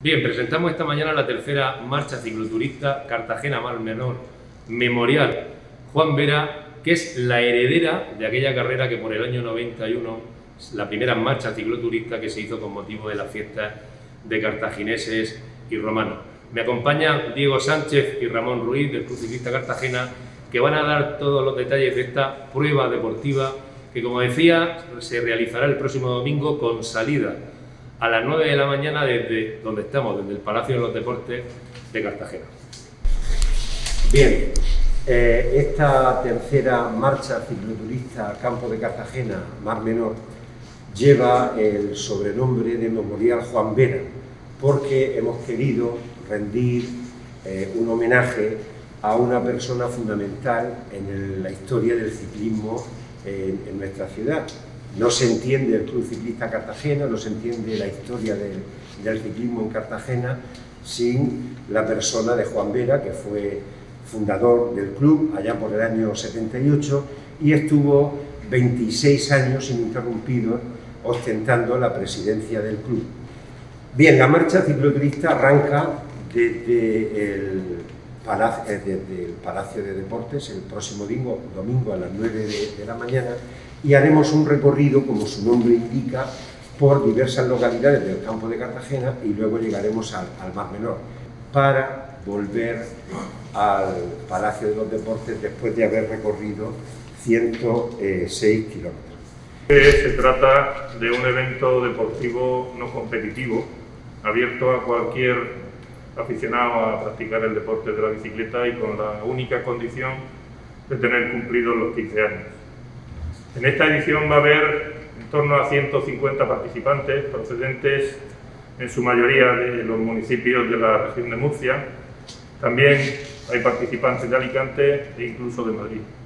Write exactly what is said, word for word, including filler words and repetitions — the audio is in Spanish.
Bien, presentamos esta mañana la tercera marcha cicloturista Cartagena-Mar Menor Memorial Juan Vera, que es la heredera de aquella carrera que por el año noventa y uno, la primera marcha cicloturista que se hizo con motivo de las fiestas de cartagineses y romanos. Me acompañan Diego Sánchez y Ramón Ruiz del Club Ciclista Cartagena, que van a dar todos los detalles de esta prueba deportiva que, como decía, se realizará el próximo domingo con salida a las nueve de la mañana desde donde estamos, desde el Palacio de los Deportes de Cartagena. Bien, eh, esta tercera marcha cicloturista Campo de Cartagena, Mar Menor, lleva el sobrenombre de Memorial Juan Vera, porque hemos querido rendir eh, un homenaje a una persona fundamental en el, la historia del ciclismo en, en nuestra ciudad. No se entiende el Club Ciclista Cartagena, no se entiende la historia del, del ciclismo en Cartagena sin la persona de Juan Vera, que fue fundador del club allá por el año setenta y ocho y estuvo veintiséis años ininterrumpidos ostentando la presidencia del club. Bien, la marcha cicloturista arranca desde el Palacio, desde el Palacio de Deportes el próximo domingo, domingo a las nueve de, de la mañana, y haremos un recorrido, como su nombre indica, por diversas localidades del campo de Cartagena y luego llegaremos al, al Mar Menor para volver al Palacio de los Deportes después de haber recorrido ciento seis kilómetros. Se trata de un evento deportivo no competitivo, abierto a cualquier aficionado a practicar el deporte de la bicicleta y con la única condición de tener cumplidos los quince años. En esta edición va a haber en torno a ciento cincuenta participantes procedentes en su mayoría de los municipios de la región de Murcia. También hay participantes de Alicante e incluso de Madrid.